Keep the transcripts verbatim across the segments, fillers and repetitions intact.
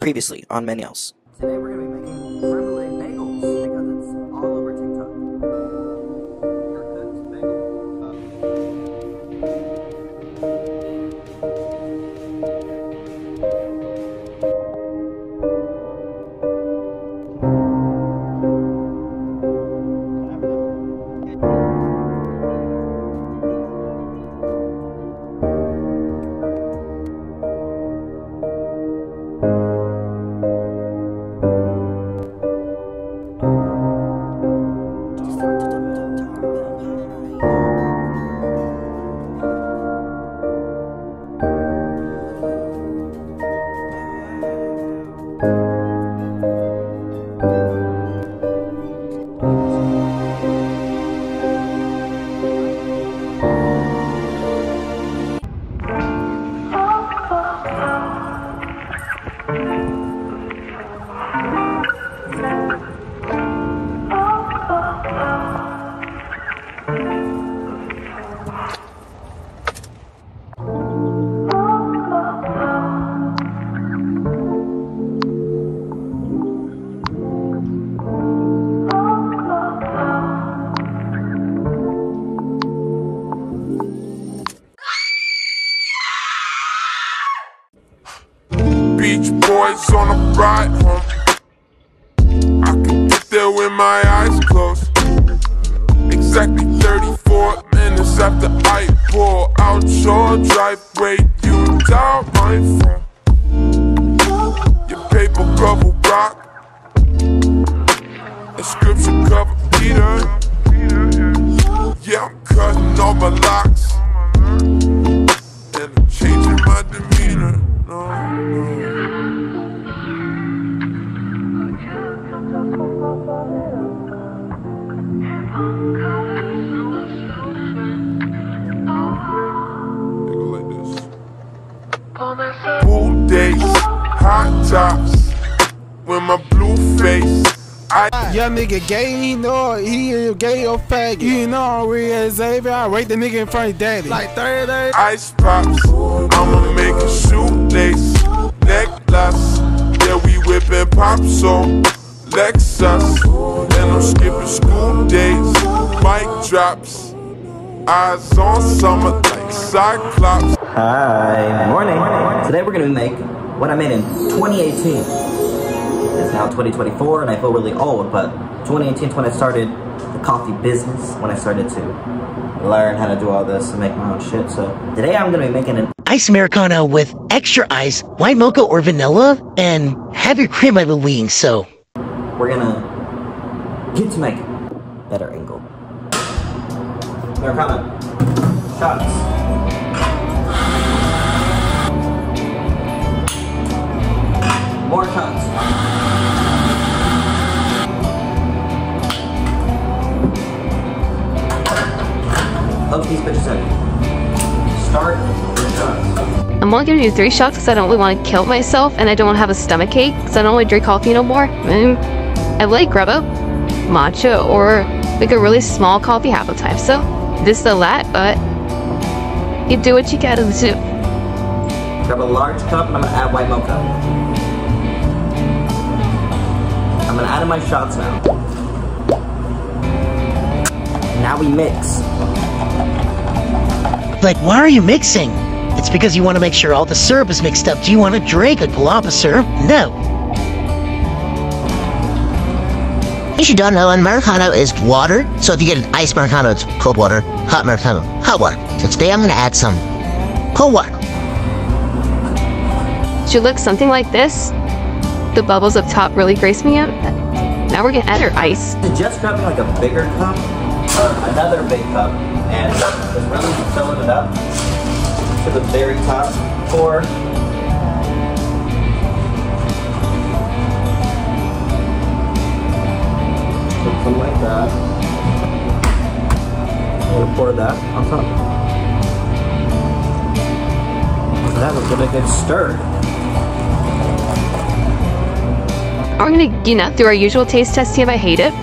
Previously on Manuel's. Today we're going to be making creme brulee bagels because it's all over TikTok. Your cooked Beach Boys on a ride home. I can get there with my eyes closed. Exactly thirty-four minutes after I pull out your driveway, you dial my phone. Your paper cover rock, inscription cover Peter. Yeah, I'm cutting all my locks, and I'm changing my demeanor. No, no. Pool days, hot tops, with my blue face. I Young nigga gay, he know he is gay or faggot. You know I'm real Xavier, I rate the nigga in front of daddy. Like thirty days. Ice pops, I'ma make a shoelace necklace. Yeah, we whipping pops on Lexus, and I'm skipping school days. Mic drops, eyes on summer like Cyclops. Hi, morning. Today we're going to make what I made in twenty eighteen. It's now twenty twenty-four and I feel really old, but twenty eighteen is when I started the coffee business, when I started to learn how to do all this and make my own shit. So today I'm going to be making an Ice Americano with extra ice, white mocha or vanilla, and have your cream by the wing, so. We're going to get to make better angle. Americano. Shots. More shots. Hook these bitches in. Start the shots. I'm only gonna do three shots because I don't really want to kill myself and I don't want to have a stomach ache because I don't really drink coffee no more. Mm. I like grub up, matcha, or like a really small coffee half the time. So this is a lot, but you do what you gotta do. Grab a large cup and I'm gonna add white mocha. I'm gonna add in my shots now. Now we mix. Like, why are you mixing? It's because you want to make sure all the syrup is mixed up. Do you want to drink a palapa syrup? No. In case you don't know, an Americano is water. So if you get an ice Americano, it's cold water. Hot Americano, hot water. So today I'm going to add some cold water. Should look something like this. The bubbles up top really grace me up. Now we're gonna add our ice. Just grabbing like a bigger cup, or another big cup, and just really filling it up to the very top. Pour. Something like that. I'm gonna pour that on top. That was gonna get stirred. We're gonna, you know, do our usual taste test, see if I hate it.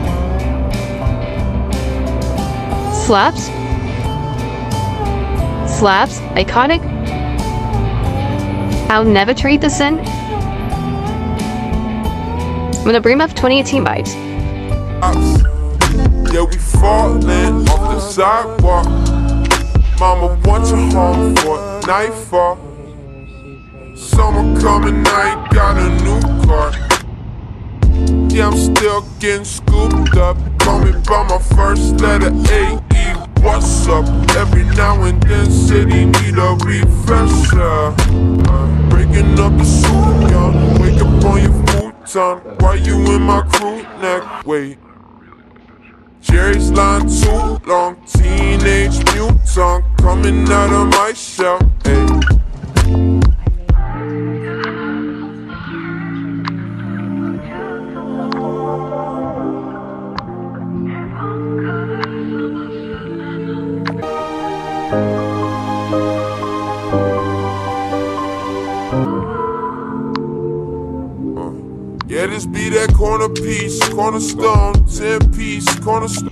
Slaps. Slaps, iconic. I'll never trade this in. I'm gonna bring up twenty eighteen vibes. Yeah, we falling off the sidewalk. Mama wants you home for nightfall. Summer coming, I ain't got a new car. Yeah, I'm still getting scooped up. Call me by my first letter, A E. What's up? Every now and then, city need a refresher. Uh, breaking up the suit, young. Wake up on your futon. Why you in my crew neck? Wait. Jerry's line too long. Teenage mutant coming out of my shell. Hey. Yeah, this be that corner piece, cornerstone, ten piece, cornerstone.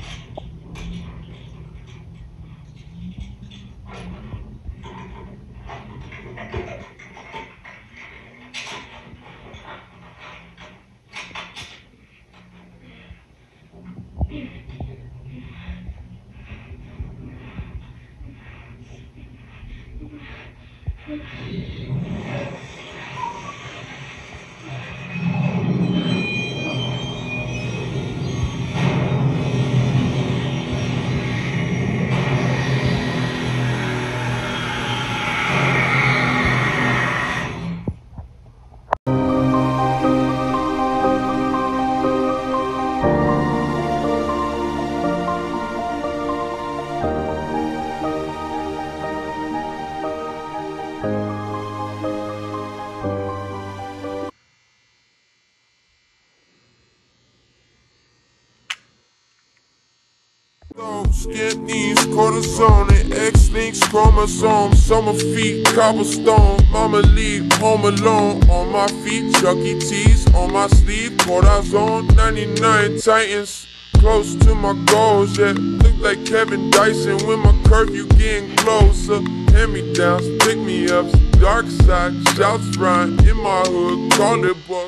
Skin knees, cortisone, and X-links, chromosomes. Summer feet, cobblestone. Mama leave, home alone. On my feet, Chuck E. Cheese. On my sleeve, cortisone. ninety-nine Titans, close to my goals. Yeah, look like Kevin Dyson when my curfew getting closer. Hand-me-downs, pick-me-ups, dark side, shouts rhyme in my hood. Call it book.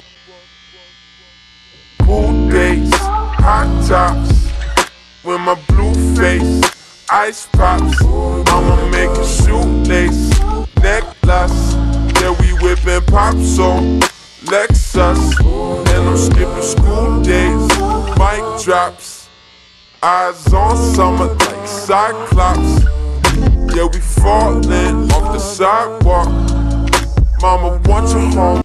Cool days, hot tops. With my blue face, ice pops. I'ma make a shoelace, necklace. Yeah, we whipping pop so Lexus. And I'm skipping school days, mic drops. Eyes on summer like Cyclops. Yeah, we falling off the sidewalk. Mama wants you home.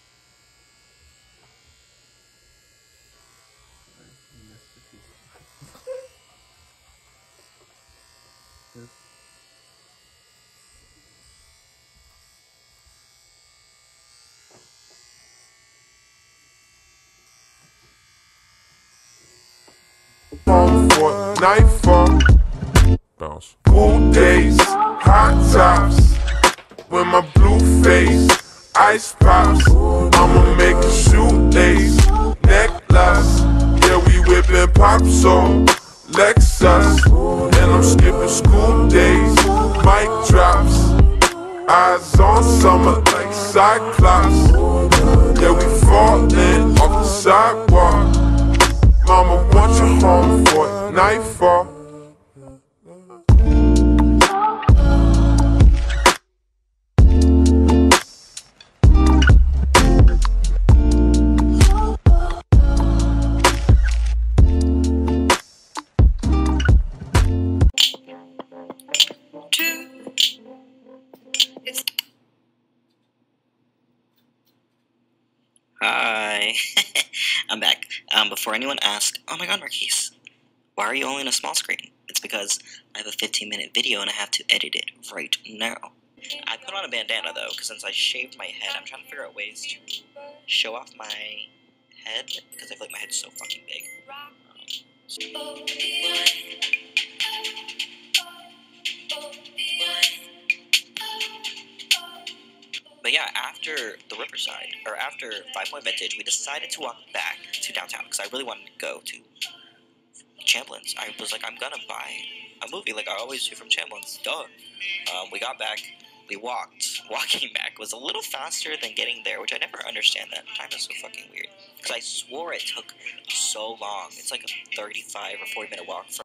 Home for nightfall. Bounce. Cool days, hot tops. With my blue face, ice pops. I'ma make a shoelace, necklace. Yeah, we whipping pop so Lexus. And I'm skipping school days, mic drops. Eyes on summer like Cyclops. Yeah, we falling off the sidewalk. Mama wants you home for nightfall. Hi, I'm back. Um, before anyone asks, oh my god, Marquise, why are you only on a small screen? It's because I have a fifteen minute video and I have to edit it right now. I put on a bandana though, because since I shaved my head, I'm trying to figure out ways to show off my head, because I feel like my head's so fucking big. Um, so But yeah, after the Riverside, or after Five Point Vintage, we decided to walk back to downtown, because I really wanted to go to Chamblins. I was like, I'm gonna buy a movie like I always do from Chamblins. Duh. Um, we got back. We walked. Walking back was a little faster than getting there, which I never understand that. Time is so fucking weird. Because I swore it took so long. It's like a thirty-five or forty minute walk from